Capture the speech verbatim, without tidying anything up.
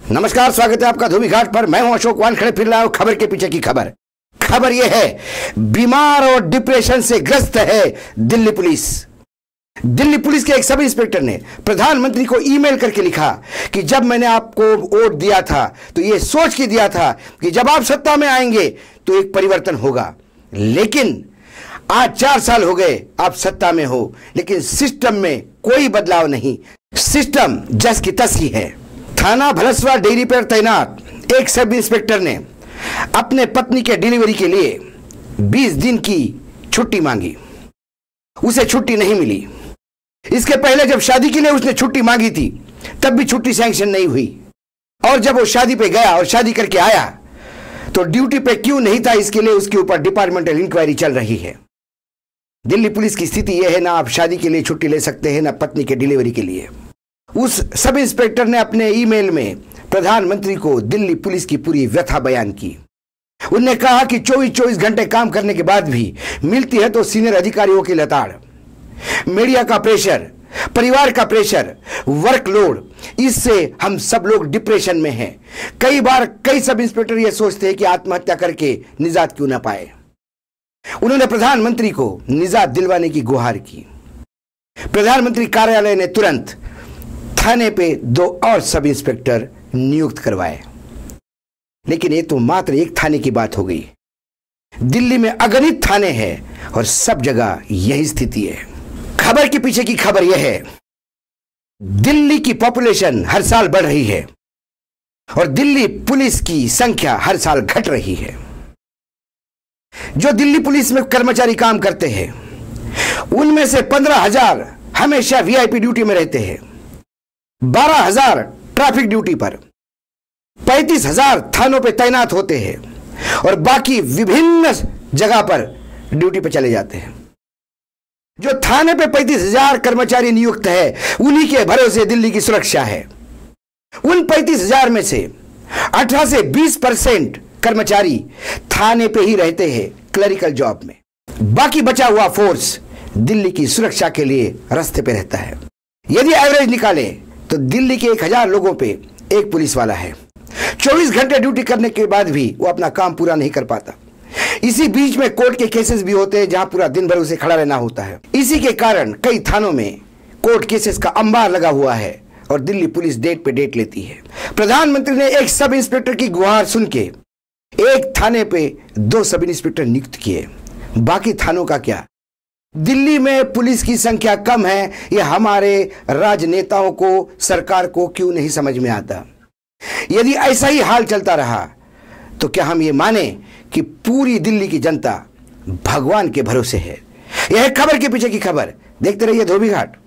नमस्कार, स्वागत है आपका धोबी घाट पर। मैं हूं अशोक वानखेड़े, फिर लाया हूं खबर के पीछे की खबर। खबर यह है, बीमार और डिप्रेशन से ग्रस्त है दिल्ली पुलिस। दिल्ली पुलिस के एक सब इंस्पेक्टर ने प्रधानमंत्री को ईमेल करके लिखा कि जब मैंने आपको वोट दिया था तो यह सोच के दिया था कि जब आप सत्ता में आएंगे तो एक परिवर्तन होगा, लेकिन आज चार साल हो गए आप सत्ता में हो, लेकिन सिस्टम में कोई बदलाव नहीं। सिस्टम जस की तस ही है। थाना भलसवा डेयरी पर तैनात एक सब इंस्पेक्टर ने अपने पत्नी के डिलीवरी के लिए बीस दिन की छुट्टी मांगी। उसे छुट्टी नहीं मिली। इसके पहले जब शादी के लिए उसने छुट्टी मांगी थी तब भी छुट्टी सैंक्शन नहीं हुई, और जब वो शादी पे गया और शादी करके आया तो ड्यूटी पे क्यों नहीं था, इसके लिए उसके ऊपर डिपार्टमेंटल इंक्वायरी चल रही है। दिल्ली पुलिस की स्थिति यह है, ना आप शादी के लिए छुट्टी ले सकते हैं, ना पत्नी के डिलीवरी के लिए। उस सब इंस्पेक्टर ने अपने ईमेल में प्रधानमंत्री को दिल्ली पुलिस की पूरी व्यथा बयान की। उन्होंने कहा कि चौबीस चौबीस घंटे काम करने के बाद भी मिलती है तो सीनियर अधिकारियों की लताड़, मीडिया का प्रेशर, परिवार का प्रेशर, वर्कलोड, इससे हम सब लोग डिप्रेशन में हैं। कई बार कई सब इंस्पेक्टर यह सोचते हैं कि आत्महत्या करके निजात क्यों ना पाए। उन्होंने प्रधानमंत्री को निजात दिलवाने की गुहार की। प्रधानमंत्री कार्यालय ने तुरंत थाने पे दो और सब इंस्पेक्टर नियुक्त करवाए, लेकिन ये तो मात्र एक थाने की बात हो गई। दिल्ली में अगणित थाने हैं और सब जगह यही स्थिति है। खबर के पीछे की खबर यह है, दिल्ली की पॉपुलेशन हर साल बढ़ रही है और दिल्ली पुलिस की संख्या हर साल घट रही है। जो दिल्ली पुलिस में कर्मचारी काम करते हैं उनमें से पंद्रह हजार हमेशा वीआईपी ड्यूटी में रहते हैं, बारह हजार ट्रैफिक ड्यूटी पर, पैंतीस हजार थानों पे तैनात होते हैं और बाकी विभिन्न जगह पर ड्यूटी पे चले जाते हैं। जो थाने पे पैंतीस हजार कर्मचारी नियुक्त है उन्हीं के भरोसे दिल्ली की सुरक्षा है। उन पैंतीस हजार में से अठारह से बीस परसेंट कर्मचारी थाने पे ही रहते हैं क्लरिकल जॉब में। बाकी बचा हुआ फोर्स दिल्ली की सुरक्षा के लिए रास्ते पे रहता है। यदि एवरेज निकाले तो दिल्ली के एक हजार लोगों पे एक पुलिस वाला है। चौबीस घंटे ड्यूटी करने के बाद भी वो अपना काम पूरा नहीं कर पाता। इसी बीच में कोर्ट के केसेस भी होते हैं जहां पूरा दिन भर उसे खड़ा रहना होता है। इसी के कारण कई थानों में कोर्ट केसेस का अंबार लगा हुआ है और दिल्ली पुलिस डेट पे डेट लेती है। प्रधानमंत्री ने एक सब इंस्पेक्टर की गुहार सुन के एक थाने पे दो सब इंस्पेक्टर नियुक्त किए। बाकी थानों का क्या? दिल्ली में पुलिस की संख्या कम है, यह हमारे राजनेताओं को, सरकार को क्यों नहीं समझ में आता। यदि ऐसा ही हाल चलता रहा तो क्या हम ये माने कि पूरी दिल्ली की जनता भगवान के भरोसे है। यह खबर के पीछे की खबर। देखते रहिए धोबी घाट।